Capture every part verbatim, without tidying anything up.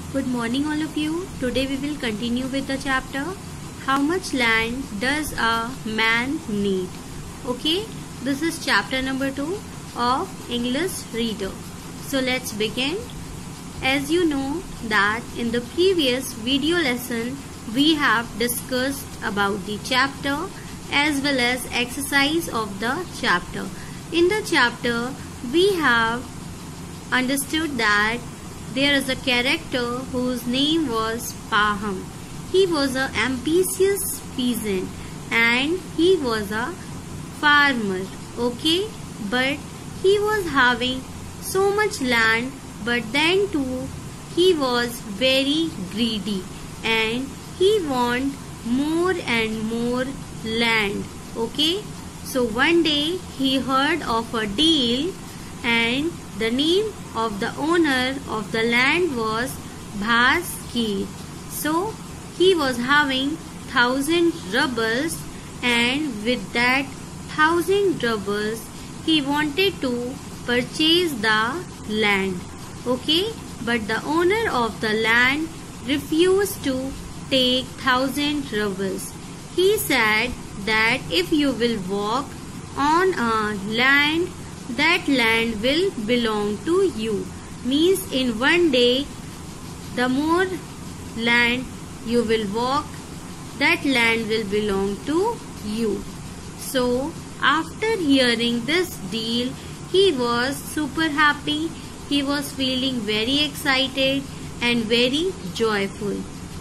Good morning all of you. Today we will continue with the chapter How much land does a man need? Okay, this is chapter number two of English Reader. So let's begin. As you know that in the previous video lesson we have discussed about the chapter as well as exercise of the chapter. In the chapter we have understood that there is a character whose name was Paham. He was an ambitious peasant and he was a farmer, okay? But he was having so much land, but then too he was very greedy and he wanted more and more land, okay? So one day he heard of a deal and the name of the owner of the land was Bhaskir. So he was having thousand rubles, and with that thousand rubles he wanted to purchase the land. Okay, but the owner of the land refused to take thousand rubles. He said that if you will walk on a land, that land will belong to you. Means in one day, the more land you will walk, that land will belong to you. So after hearing this deal, he was super happy. He was feeling very excited and very joyful.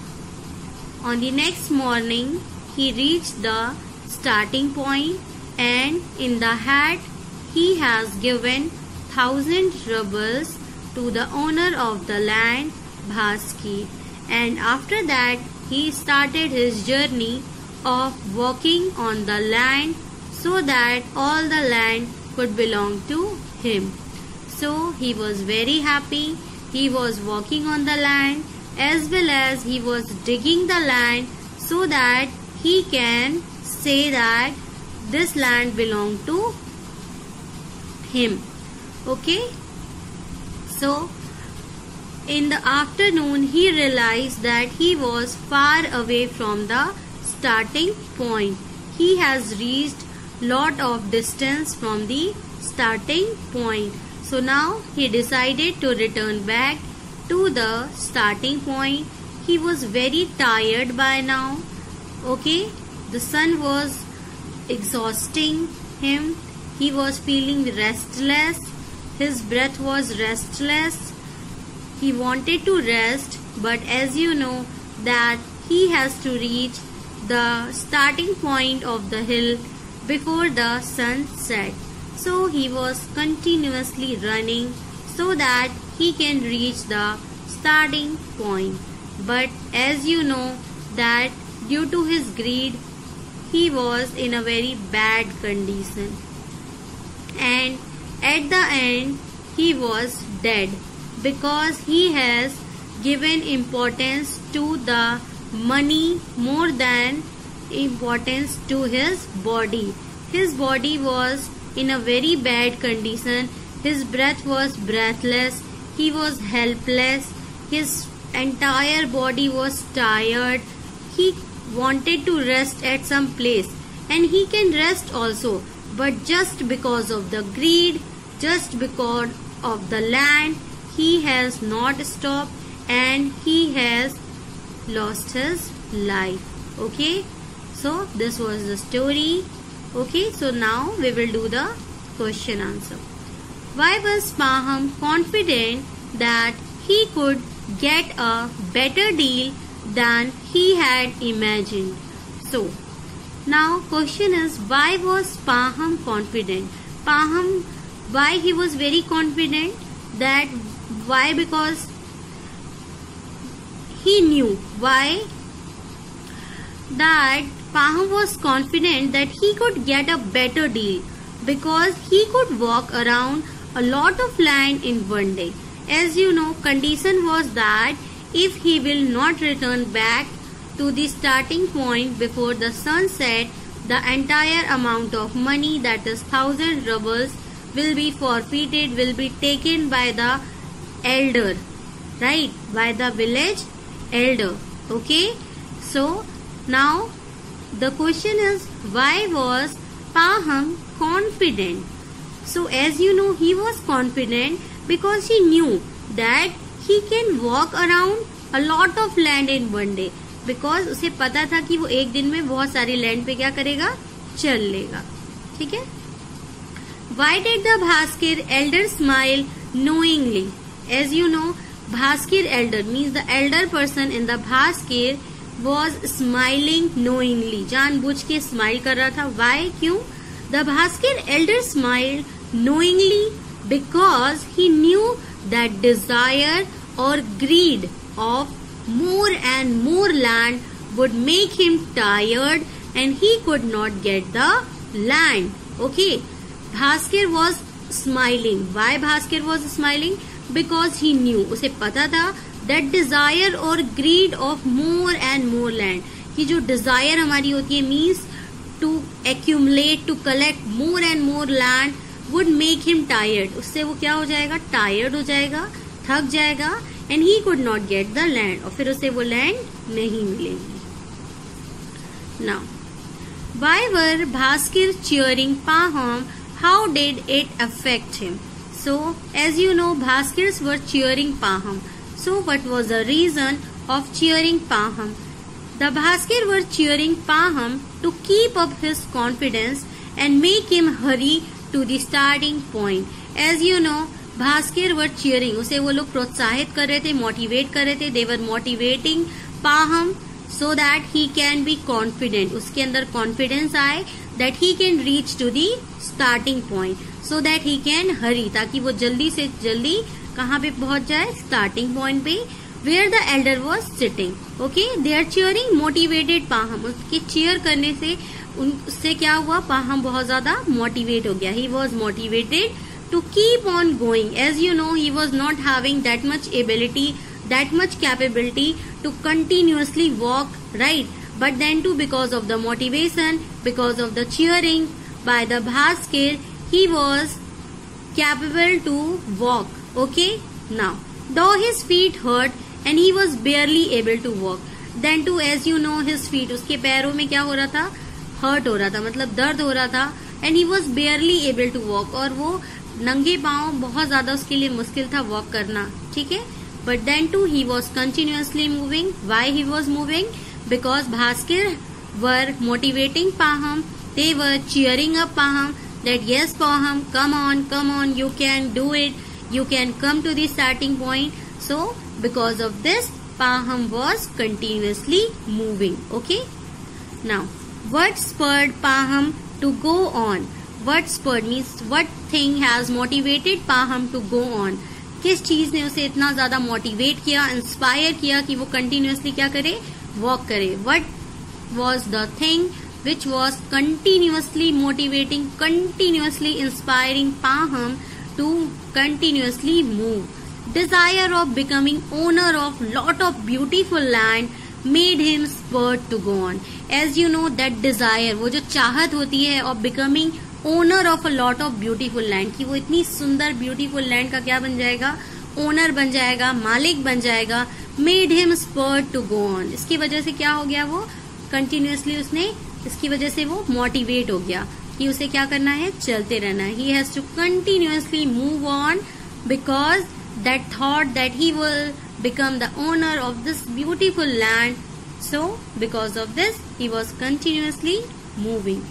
On the next morning, he reached the starting point, and in the hat he has given thousand rubles to the owner of the land, Bhaskir. And after that, he started his journey of walking on the land so that all the land could belong to him. So he was very happy. He was walking on the land as well as he was digging the land so that he can say that this land belonged to him. Okay, so in the afternoon he realized that he was far away from the starting point. He has reached lot of distance from the starting point. So now he decided to return back to the starting point. He was very tired by now. Okay, the sun was exhausting him. He was feeling restless. His breath was restless. He wanted to rest, but as you know that he has to reach the starting point of the hill before the sun set. So he was continuously running so that he can reach the starting point. But as you know that due to his greed, he was in a very bad condition. And at the end he was dead because he has given importance to the money more than importance to his body. His body was in a very bad condition. His breath was breathless. He was helpless. His entire body was tired. He wanted to rest at some place, and he can rest also. But just because of the greed, just because of the land, he has not stopped and he has lost his life. Okay, so this was the story. Okay, so now we will do the question answer. Why was Paham confident that he could get a better deal than he had imagined? So now question is, why was Paham confident? Paham, why he was very confident? That why? Because he knew why that Paham was confident that he could get a better deal because he could walk around a lot of land in one day. As you know, condition was that if he will not return back to the starting point before the sunset, the entire amount of money, that is thousand rubles, will be forfeited, will be taken by the elder. right, by the village elder. Okay, so now the question is, why was Paham confident? So as you know, he was confident because he knew that he can walk around a lot of land in one day. Because उसे पता था कि वो एक दिन में बहुत सारी लैंड पे क्या करेगा, चल लेगा. ठीक है. Why did the Bhaskir elder smile knowingly? As you know, Bhaskir elder means the elder person in the Bhaskir was smiling knowingly. जानबूझ के स्माइल कर रहा था. Why? क्यों? The Bhaskir elder smiled knowingly because he knew that desire or greed of more and more land would make him tired and he could not get the land. Okay. Bhaskir was smiling. Why Bhaskir was smiling? Because he knew, उसे पता था that desire or greed of more and more land. कि जो desire हमारी होती है means to accumulate, to collect more and more land would make him tired. उससे वो क्या हो जाएगा, tired हो जाएगा, थक जाएगा and he could not get the land. और फिर उसे वो land नहीं मिलेगी. Now, why were Bhaskir cheering Paham? How did it affect him? So, as you know, Bhaskirs were cheering Paham. So, what was the reason of cheering Paham? The Bhaskir were cheering Paham to keep up his confidence and make him hurry to the starting point. As you know, Bhaskir were cheering. उसे वो लोग प्रोत्साहित कर रहे थे, motivate कर रहे थे. They were motivating Paham so that he can be confident. उसके अंदर confidence आए that he can reach to the starting point. So that he can hurry. ताकि वो जल्दी से जल्दी कहाँ पे पहुंच जाए, starting point पे, where the elder was sitting. Okay, they are cheering motivated Paham. उसके cheer करने से उससे क्या हुआ, Paham बहुत ज्यादा motivate हो गया. He was motivated to keep on going. As you know, he was not having that much ability, that much capability to continuously walk, right? But then too, because of the motivation, because of the cheering by the Bhaskir, he was capable to walk. Okay? Now, though his feet hurt and he was barely able to walk, then too, as you know, his feet, उसके पैरों में क्या हो रहा था, hurt हो रहा था, मतलब दर्द हो रहा था, and he was barely able to walk. और वो नंगे पांव बहुत ज्यादा उसके लिए मुश्किल था वॉक करना. ठीक है. But then too, he was continuously moving. Why he was moving? Because Bhaskir were motivating Paham. They were cheering up Paham that yes, Paham, come on, come on, you can do it. You can come to the starting point. So, because of this, Paham was continuously moving. Okay. Now, what spurred Paham to go on? What spurred means what thing has motivated Paham to go on? किस चीज ने उसे इतना ज्यादा motivate किया, inspire किया कि वो कंटिन्यूअसली क्या करे, वॉक करे. What was the thing which was continuously motivating, continuously inspiring Paham to continuously move? Desire of becoming owner of lot of beautiful land made him spurred to go on. As you know, that desire, वो जो चाहत होती है of becoming owner of a lot of beautiful land, कि वो इतनी सुंदर beautiful land का क्या बन जाएगा, ओनर बन जाएगा, मालिक बन जाएगा. Made him spurred to go on. इसकी वजह से क्या हो गया, वो कंटिन्यूअसली उसने, इसकी वजह से वो मोटिवेट हो गया कि उसे क्या करना है, चलते रहना है. He has to continuously move on because that thought that he will become the owner of this beautiful land. So because of this he was continuously moving.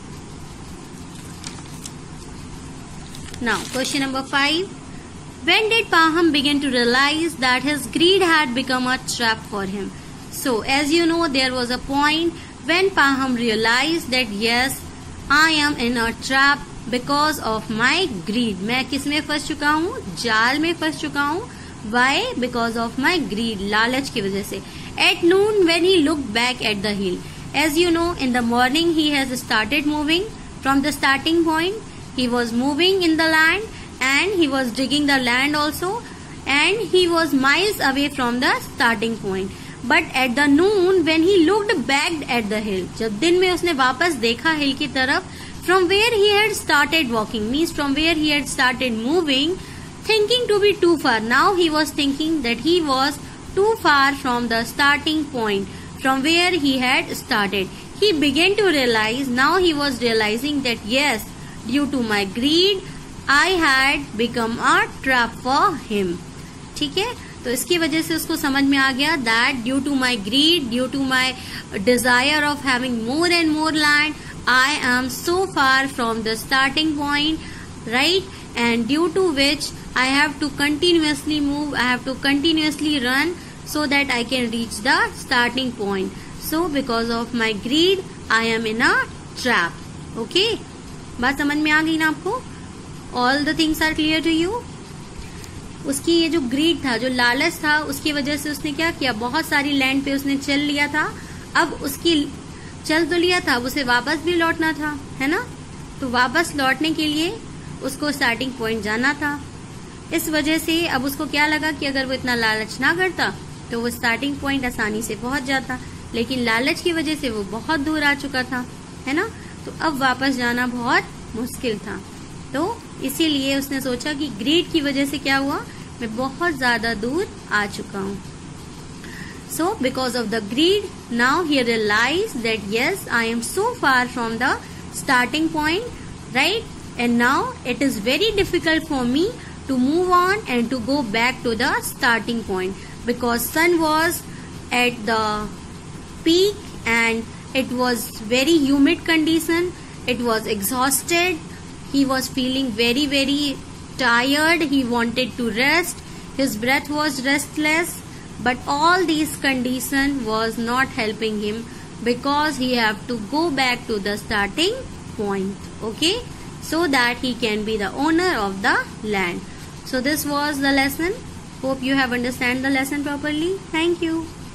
Now, question number five. When did Paham begin to realize that his greed had become a trap for him? So, as you know, there was a point when Paham realized that yes, I am in a trap because of my greed. मैं किस में फंस चुका हूँ, जाल में फंस चुका हूँ. Why? Because of my greed, लालच की वजह से. At noon, when he looked back at the hill, as you know, in the morning he has started moving from the starting point. He was moving in the land and he was digging the land also, and he was miles away from the starting point. But at the noon, when he looked back at the hill, जब दिन में उसने वापस देखा हिल की तरफ, from where he had started walking, means from where he had started moving, thinking to be too far. Now he was thinking that he was too far from the starting point, from where he had started. He began to realize, now he was realizing that yes, due to my greed, I had become a trap for him. ठीक है, तो इसकी वजह से उसको समझ में आ गया that due to my greed, due to my desire of having more and more land, I am so far from the starting point, right? And due to which I have to continuously move, I have to continuously run so that I can reach the starting point. So because of my greed, I am in a trap. Okay? बात समझ में आ गई ना आपको? All the things are clear to you? उसकी ये जो grid था, जो लालच था, उसकी वजह से उसने क्या किया, बहुत सारी लैंड पे उसने चल लिया था. अब उसकी चल तो लिया था, अब उसे वापस भी लौटना था, है ना? तो वापस लौटने के लिए उसको स्टार्टिंग पॉइंट जाना था. इस वजह से अब उसको क्या लगा कि अगर वो इतना लालच ना करता तो वो स्टार्टिंग पॉइंट आसानी से पहुंच जाता, लेकिन लालच की वजह से वो बहुत दूर आ चुका था, है ना? तो अब वापस जाना बहुत मुश्किल था. तो इसीलिए उसने सोचा कि ग्रीड की वजह से क्या हुआ, मैं बहुत ज्यादा दूर आ चुका हूँ. So because of the greed, now he realized that yes, I am so far from the starting point, right? And now it is very difficult for me to move on and to go back to the starting point, because sun was at the peak and it was very humid condition. It was exhausted. He was feeling very very tired. He wanted to rest. His breath was restless. But all these condition was not helping him, because he have to go back to the starting point, okay, so that he can be the owner of the land. So this was the lesson. Hope you have understand the lesson properly. Thank you.